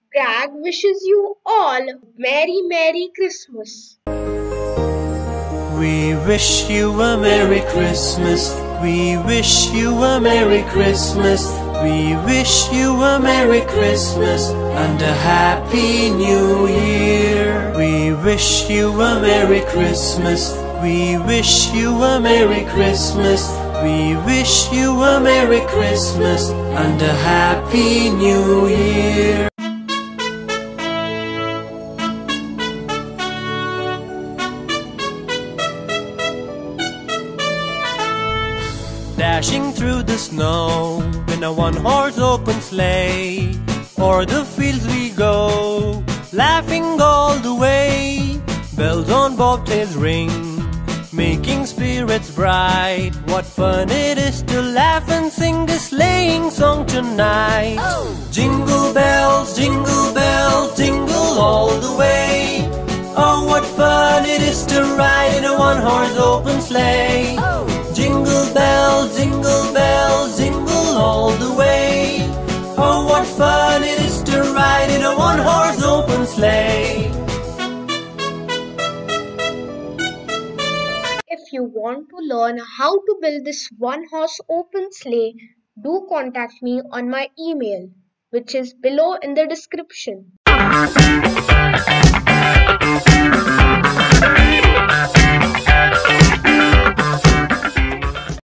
Greg wishes you all Merry Merry Christmas. We wish you a Merry Christmas. We wish you a Merry Christmas. We wish you a Merry Christmas and a Happy New Year. We wish you a Merry Christmas. We wish you a Merry Christmas. We wish you a Merry Christmas and a Happy New Year. Dashing through the snow in a one-horse open sleigh, o'er the fields we go, laughing all the way. Bells on bobtails ring, making spirits bright. What fun it is to laugh and sing this sleighing song tonight. Jingle bells, jingle all the way. Oh, what fun it is to ride in a one-horse open sleigh. Jingle bells, jingle all the way. Oh, what fun it is to ride in a one-horse open sleigh. If you want to learn how to build this one-horse open sleigh, do contact me on my email, which is below in the description.